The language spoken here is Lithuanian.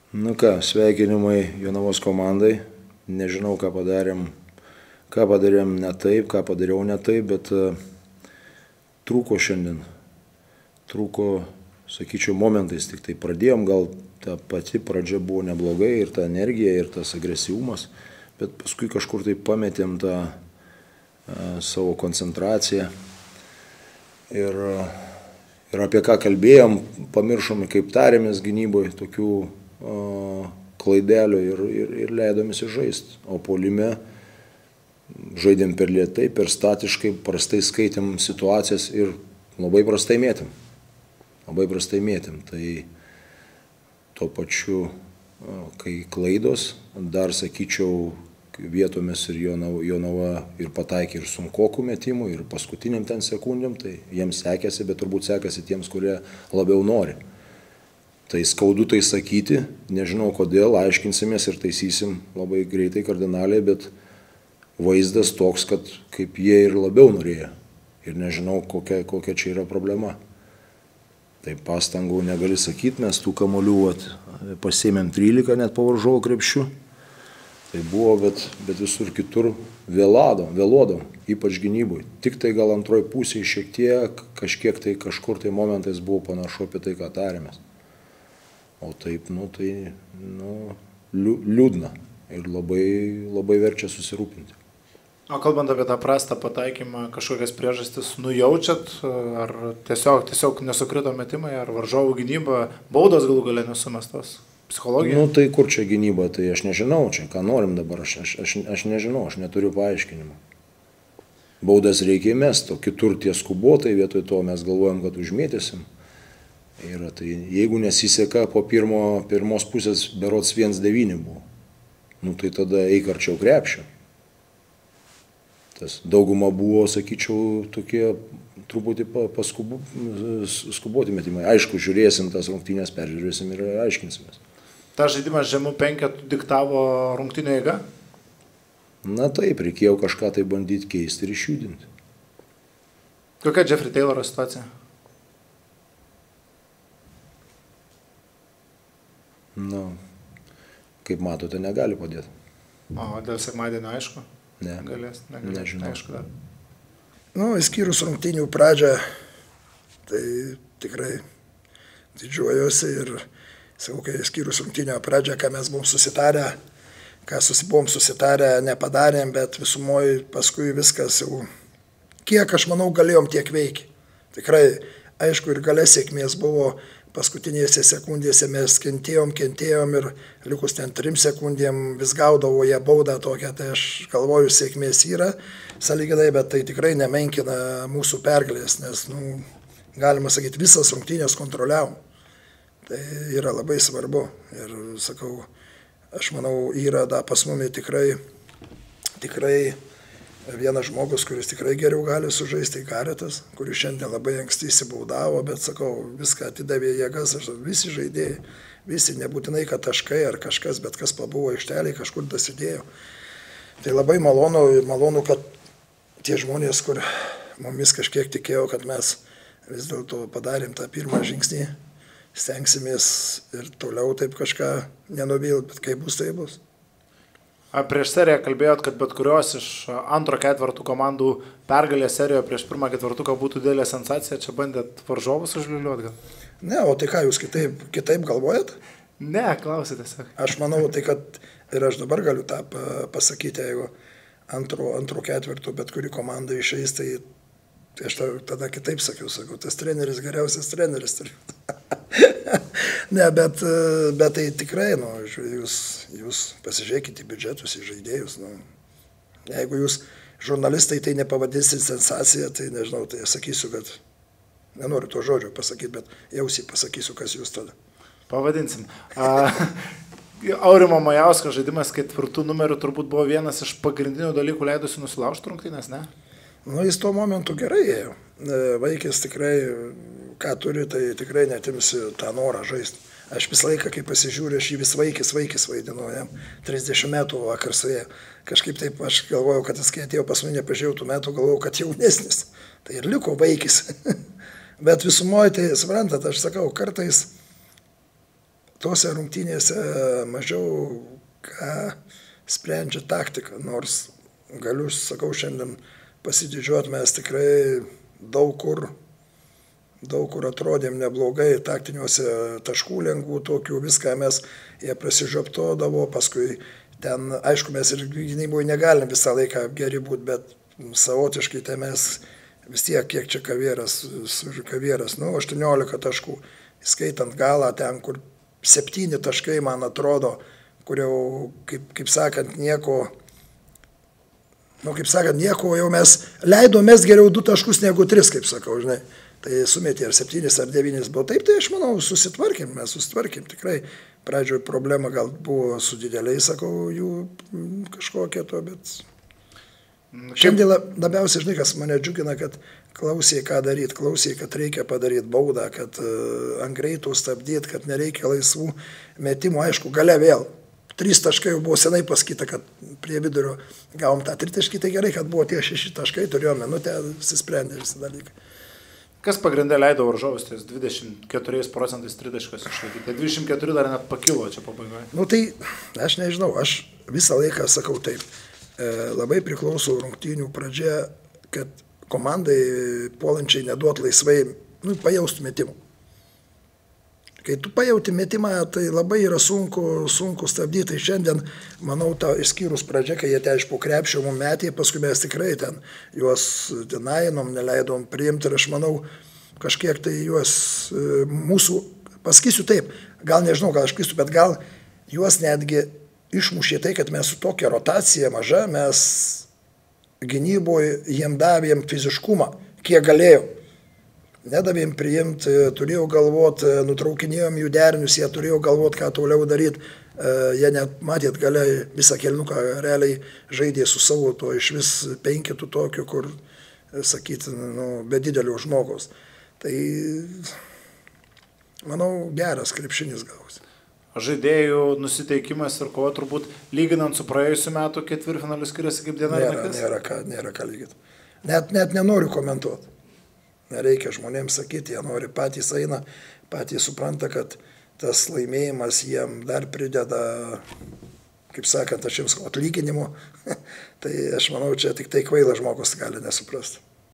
Nu ką, sveikinimai Jonavos komandai. Nežinau, ką padarėm ne taip, ką padariau ne taip, bet trūko šiandien. Trūko, sakyčiau, momentais tik tai pradėjom, gal ta pati pradžia buvo neblogai ir ta energija, ir tas agresyvumas, bet paskui kažkur tai pametėm tą savo koncentraciją. Ir apie ką kalbėjom, pamiršom, kaip tarėmės gynyboje, tokių klaidelių ir leidomės žaisti. O puolime žaidėm per lėtai, per statiškai, prastai skaitėm situacijas ir labai prastai mėtėm. Tai tuo pačiu, kai klaidos, dar sakyčiau, vietomis ir Jonava ir pataikė ir sunkokų metimų, ir paskutiniam ten sekundėm, tai jiems sekėsi, bet turbūt sekėsi tiems, kurie labiau nori. Tai skaudu tai sakyti, nežinau kodėl, aiškinsimės ir taisysim labai greitai, kardinaliai, bet vaizdas toks, kad kaip jie ir labiau norėjo. Ir nežinau, kokia čia yra problema. Tai pastangų negali sakyti, mes tų kamuolių pasėmėm 13 net po varžovo krepšių. Tai buvo, bet visur kitur vėluodom, ypač gynybui. Tik tai gal antroji pusėje šiek tiek, kažkur tai momentais buvo panašu apie tai, ką tarėmės. O taip, liūdna ir labai verčia susirūpinti. O kalbant apie tą prastą pataikymą, kažkokias priežastis nujaučiat, ar tiesiog nesukrito metimai, ar varžovų gynyba, baudos galų gale nesumestos? Psichologija? Tai kur čia gynyba, tai aš nežinau, čia ką norim dabar, aš nežinau, aš neturiu paaiškinimo. Baudas reikia mesti, o kitur tie skubotai, vietoj to mes galvojam, kad užmėtysim. Tai jeigu nesiseka po pirmos pusės berods 1-9 buvo, tai tada eik arčiau krepšio. Tas dauguma buvo, sakyčiau, tokie truputį skuboti metimai. Aišku, žiūrėsim tas rungtynės, peržiūrėsim ir aiškinsimės. Ta žaidimas žemų penketų diktavo rungtynių eigą? Na taip, reikėjo kažką tai bandyti keisti ir išjudinti. Kokia Jeffrey Tayloro situacija? Kaip matote, negali padėti. O dėl sekmadienio aišku? Ne. Nežinau. Aišku, dar. Įskyrus rungtynių pradžią, tai tikrai didžiuojuosi ir sakau, kai įskyrus rungtynio pradžią, ką mes buvom susitarę, nepadarėm, bet visumoje paskui viskas jau, kiek aš manau galėjom tiek veikti. Tikrai, aišku, ir gale sėkmės buvo. Paskutinėse sekundėse mes kentėjom ir likus ten 3 sekundėm vis gaudavo jie baudą tokią, tai aš galvoju, sėkmės yra sąlyginai, bet tai tikrai nemenkina mūsų pergalės, nes, galima sakyti, visas rungtynės kontroliavom. Tai yra labai svarbu ir, sakau, aš manau, yra pas mumi tikrai vienas žmogus, kuris tikrai geriau gali sužaisti, Karetas, kuris šiandien labai anksti įsibaudavo, bet, sakau, viską atidavė jėgas, visi žaidėjai, visi, nebūtinai, kad taškai ar kažkas, bet kas pabuvo aikšteliai, kažkur dasidėjo. Tai labai malonu, kad tie žmonės, kur mumis kažkiek tikėjo, kad mes vis dėlto padarėm tą pirmą žingsnį, stengsimės ir toliau taip kažką nenuvilt, bet kaip bus, tai bus. Prieš seriją kalbėjot, kad bet kurios iš antro ketvirtų komandų pergalės serijoje prieš pirmą ketvirtuką būtų didelė sensacija, čia bandėt varžovus užliuliuot gal? Ne, o tai ką, jūs kitaip galvojat? Ne, klausė tiesiog. Aš manau, tai kad ir aš dabar galiu tą pasakyti, jeigu antro ketvirtų bet kuri komanda išeis, tai aš tada kitaip sakiau, tas treneris geriausias treneris turi. Ne, bet tai tikrai, jūs pasižiūrėkite į biudžetus, į žaidėjus. Jeigu jūs žurnalistai tai nepavadinsit sensaciją, tai nežinau, tai sakysiu, kad nenoriu to žodžio pasakyti, bet jausiai pasakysiu, kas jūs tada. Pavadinsim. Aurimo Majausko žaidimas ketvirtų numerių turbūt buvo vienas iš pagrindinių dalykų leidusių nusilaužti rungtynes, ne? Jis tuo momentu gerai ėjo. Vaikis tikrai, ką turi, tai tikrai netimsi tą norą žaisti. Aš visą laiką, kai pasižiūriu, aš jį vis vaikis vaidinu, jam 30 metų vakar suėjo. Kažkaip taip aš galvojau, kad jis, kai atėjo pas mane, nepažiūrėjau tų metų, galvojau, kad jaunesnis. Tai ir liko vaikis. Bet visumoje, tai suprantat, aš sakau, kartais tose rungtynėse mažiau ką sprendžia taktika, nors galiu, sakau, šiandien pasididžiuoti, mes tikrai daug kur atrodėm neblogai, taktiniuose taškų lengvų tokių, viską jie prasižioptodavo, paskui ten, aišku, mes ir gynyboje negalim visą laiką geri būti, bet savotiškai tai mes vis tiek, kiek čia Kavieras, 18 taškų, įskaitant galą ten, kur 7 taškai, man atrodo, kur jau, kaip sakant, nieko jau mes leidomės geriau 2 taškus negu 3, kaip sakau, žinai. Tai sumetė ar 7 ar 9 buvo. Taip, tai aš manau, mes susitvarkėm. Tikrai pradžioje problema gal buvo su dideliai, sakau, jų kažkokia to, bet... Šiandien labiausiai, žinai, kas mane džiugina, kad klausė, ką daryti, klausė, kad reikia padaryti baudą, kad ant greitų stabdyti, kad nereikia laisvų metimų. Aišku, gale vėl. 3 taškai jau buvo senai pasakyta, kad prie vidurio gavom tą 3 taškį, tai gerai, kad buvo tie 6 taškai, turėjome minutę, susisprendė visi dalykai. Kas pagrindė leido varžovus, ties 24% tritaškius išlaikyti, 24 dar net pakilo čia pabaigoje. Nu tai, aš nežinau, aš visą laiką sakau taip, labai priklauso rungtynių pradžia, kad komandai puolančiai neduot laisvai, pajaustų metimų. Kai tu pajauti metimą, tai labai yra sunku stabdyti. Tai šiandien, manau, išskyrus pradžią, kai jie ten po krepšio mum metė, paskui mes tikrai ten juos denainom, neleidom priimti ir aš manau, kažkiek tai juos mūsų, pasakysiu taip, gal nežinau, gal aš klystu, bet gal juos netgi išmušė tai, kad mes su tokia rotacija maža, mes gynyboje jiem davėm fiziškumą, kiek galėjom. Nedavėm priimti, turėjau galvot, nutraukinėjom jų derinius, jie turėjo galvot, ką toliau daryti. Jie net, matėt, galiai visą kelnuką realiai žaidė su savo to iš vis 5 tokių, kur, sakyti, be didelio žmogaus. Tai, manau, geras krepšinis gausi. Žaidėjų nusiteikimas ir kova turbūt lyginant su praėjusiu metu ketvirtfinaliu skiriasi kaip diena ir naktis? Nėra ką lygiti. Net nenoriu komentuoti. Nereikia žmonėms sakyti, jie nori, patys eina, patys supranta, kad tas laimėjimas jiem dar prideda, kaip sakant, aš jums atlyginimo. Tai aš manau, čia tik tai kvailas žmogus gali nesuprasti.